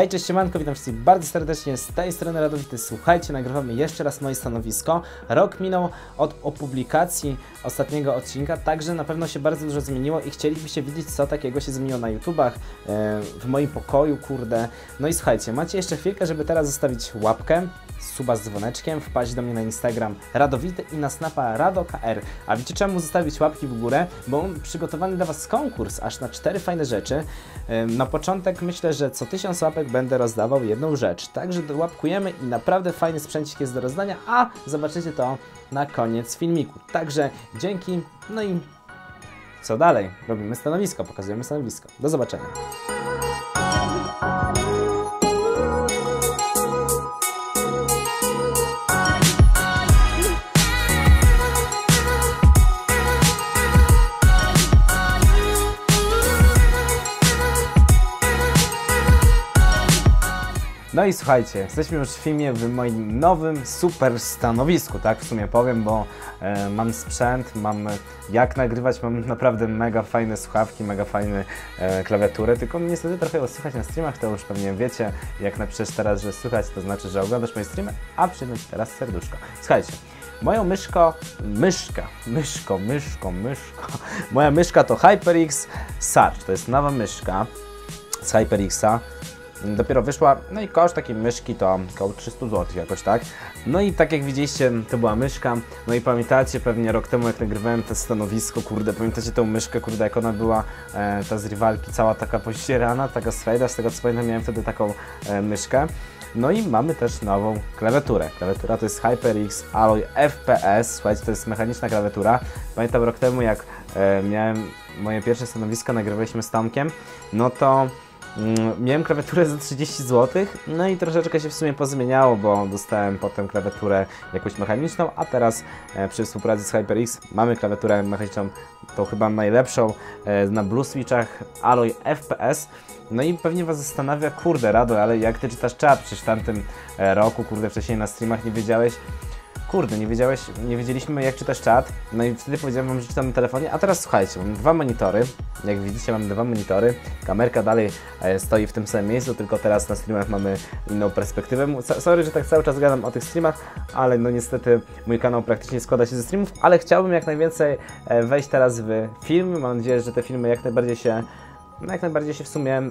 Hej, cześć, siemanko, witam wszystkich bardzo serdecznie, z tej strony Radowity. Słuchajcie, nagrywamy jeszcze raz moje stanowisko. Rok minął od opublikacji ostatniego odcinka, także na pewno się bardzo dużo zmieniło i chcielibyście wiedzieć, co takiego się zmieniło na YouTubach, w moim pokoju, kurde. No i słuchajcie, macie jeszcze chwilkę, żeby teraz zostawić łapkę, suba z dzwoneczkiem, wpaść do mnie na Instagram Radowity i na Snapa RadoKR. A wiecie czemu zostawić łapki w górę? Bo mam przygotowany dla Was konkurs aż na 4 fajne rzeczy. Na początek myślę, że co 1000 łapek będę rozdawał jedną rzecz. Także łapkujemy i naprawdę fajny sprzęcik jest do rozdania, a zobaczycie to na koniec filmiku. Także dzięki, no i co dalej? Robimy stanowisko, pokazujemy stanowisko. Do zobaczenia. No i słuchajcie, jesteśmy już w filmie w moim nowym super stanowisku, tak w sumie powiem, bo mam sprzęt, mam jak nagrywać, mam naprawdę mega fajne słuchawki, mega fajne klawiatury, tylko niestety trochę słychać na streamach, to już pewnie wiecie, jak napiszesz teraz, że słychać, to znaczy, że oglądasz moje streamy, a przyjmij teraz serduszko. Słuchajcie, moją moja myszka to HyperX Surge, to jest nowa myszka z HyperXa. Dopiero wyszła, no i koszt takiej myszki to około 300 zł jakoś tak. No i tak jak widzieliście, to była myszka. No i pamiętacie pewnie rok temu, jak nagrywałem to stanowisko, kurde, pamiętacie tą myszkę, kurde, jak ona była, ta z rywalki, cała taka pościerana, taka z fejda, z tego co pamiętam, miałem wtedy taką myszkę. No i mamy też nową klawiaturę. Klawiatura to jest HyperX Alloy FPS, słuchajcie, to jest mechaniczna klawiatura. Pamiętam rok temu, jak miałem moje pierwsze stanowisko, nagrywaliśmy z Tomkiem, no to miałem klawiaturę za 30 zł, no i troszeczkę się w sumie pozmieniało, bo dostałem potem klawiaturę jakąś mechaniczną, a teraz przy współpracy z HyperX mamy klawiaturę mechaniczną, tą chyba najlepszą na Blue Switchach Alloy FPS. No i pewnie Was zastanawia, kurde Rado, ale jak Ty czytasz czat? Przecież w tamtym roku, kurde, wcześniej na streamach nie wiedziałeś. Kurde, nie wiedzieliśmy jak czytać czat, no i wtedy powiedziałem Wam, że czytam na telefonie, a teraz słuchajcie, mam 2 monitory, jak widzicie mam 2 monitory, kamerka dalej stoi w tym samym miejscu, tylko teraz na streamach mamy inną perspektywę. Sorry, że tak cały czas gadam o tych streamach, ale no niestety mój kanał praktycznie składa się ze streamów, ale chciałbym jak najwięcej wejść teraz w filmy, mam nadzieję, że te filmy jak najbardziej się w sumie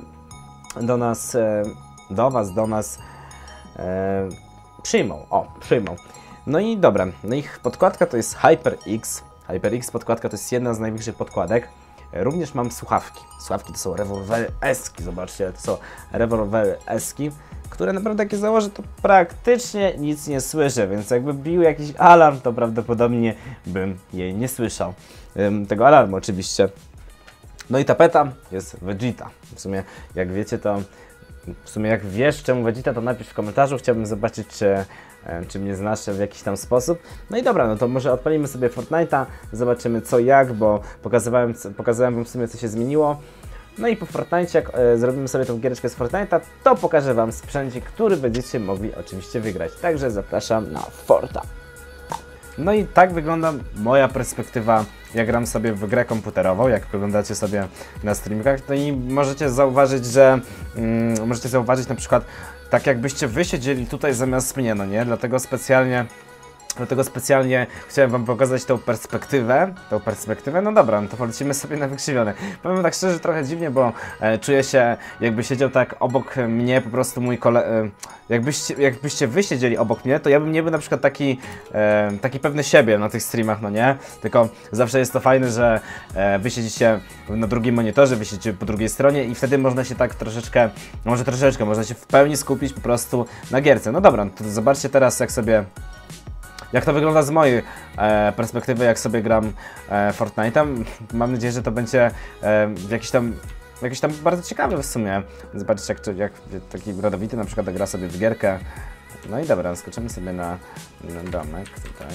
do nas przyjmą, przyjmą. No i dobra, no ich podkładka to jest HyperX. HyperX podkładka to jest jedna z największych podkładek. Również mam słuchawki. Słuchawki to są rewolwereski, zobaczcie, to są rewolwereski, które naprawdę jak je założę, to praktycznie nic nie słyszę, więc jakby bił jakiś alarm, to prawdopodobnie bym jej nie słyszał. Tego alarmu oczywiście. No i tapeta jest Vegeta. W sumie jak wiecie to, jak wiesz czemu Vegeta, to napisz w komentarzu, chciałbym zobaczyć czy mnie znasz w jakiś tam sposób. No i dobra, no to może odpalimy sobie Fortnite'a, zobaczymy co jak, bo pokazywałem Wam w sumie co się zmieniło. No i po Fortnite'cie, jak zrobimy sobie tą giereczkę z Fortnite'a, to pokażę Wam sprzęcik, który będziecie mogli oczywiście wygrać. Także zapraszam na Forta. No i tak wygląda moja perspektywa, jak gram sobie w grę komputerową, jak oglądacie sobie na streamkach. No i możecie zauważyć, że na przykład tak jakbyście wy siedzieli tutaj zamiast mnie, no nie? Dlatego specjalnie chciałem Wam pokazać tą perspektywę. No dobra, no to polecimy sobie na wykrzywione. Powiem tak szczerze, trochę dziwnie, bo czuję się, jakby siedział tak obok mnie po prostu mój kolega. Jakbyście wy siedzieli obok mnie, to ja bym nie był na przykład taki pewny siebie na tych streamach, no nie? Tylko zawsze jest to fajne, że wy siedzicie na drugim monitorze, wy siedzicie po drugiej stronie i wtedy można się tak można się w pełni skupić po prostu na gierce. No dobra, to zobaczcie teraz jak to wygląda z mojej perspektywy, jak sobie gram Fortnite'a. Mam nadzieję, że to będzie jakiś tam bardzo ciekawy w sumie. Zobaczcie jak taki Radowity na przykład gra sobie w gierkę. No i dobra, skoczymy sobie na domek tutaj.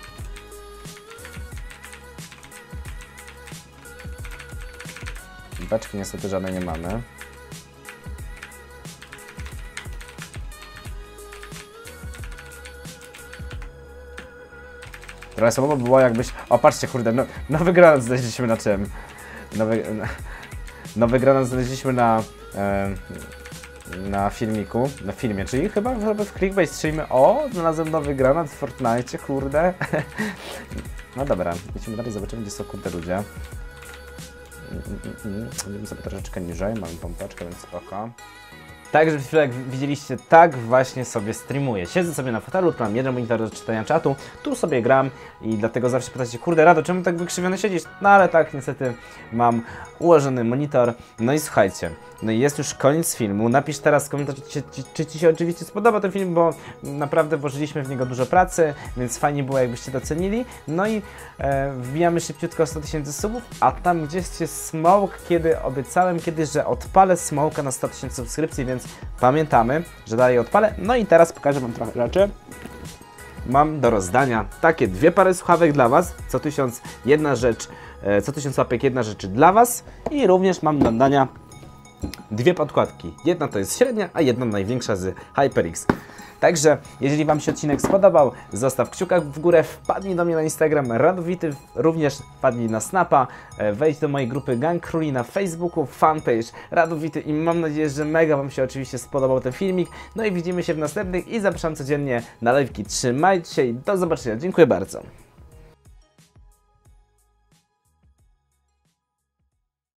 Beczki niestety żadnej nie mamy. Trochę słabo było jakbyś... O, patrzcie, kurde, nowy granat znaleźliśmy na czym? Nowy granat znaleźliśmy na filmiku, na filmie, czyli chyba w clickbait streamie. O, znalazłem nowy granat w Fortnite, kurde. No dobra, lecimy dalej, zobaczymy, gdzie są kurde ludzie. Będziemy sobie troszeczkę niżej, mamy pompeczkę, więc spoko. Także przed chwilą, jak widzieliście, tak właśnie sobie streamuję. Siedzę sobie na fotelu, tu mam jeden monitor do czytania czatu, tu sobie gram i dlatego zawsze pytacie, kurde Rado, czemu tak wykrzywiony siedzisz? No ale tak, niestety mam ułożony monitor. No i słuchajcie, no i jest już koniec filmu. Napisz teraz w komentarzu, czy Ci się oczywiście spodoba ten film, bo naprawdę włożyliśmy w niego dużo pracy, więc fajnie było, jakbyście docenili. No i wbijamy szybciutko 100 000 subów, a tam gdzieś jest smoke, kiedy obiecałem kiedyś, że odpalę smoka na 100 000 subskrypcji, więc pamiętamy, że dalej odpalę. No i teraz pokażę Wam trochę rzeczy. Mam do rozdania takie 2 pary słuchawek dla Was, co 1000 jedna rzecz, co 1000 łapek jedna rzecz dla Was i również mam do dania 2 podkładki. Jedna to jest średnia, a jedna największa z HyperX. Także, jeżeli Wam się odcinek spodobał, zostaw kciuka w górę, wpadnij do mnie na Instagram Radowity, również wpadnij na Snapa, wejdź do mojej grupy Gang Króli na Facebooku, fanpage Radowity i mam nadzieję, że mega Wam się oczywiście spodobał ten filmik. No i widzimy się w następnych i zapraszam codziennie na live'ki. Trzymajcie się i do zobaczenia. Dziękuję bardzo.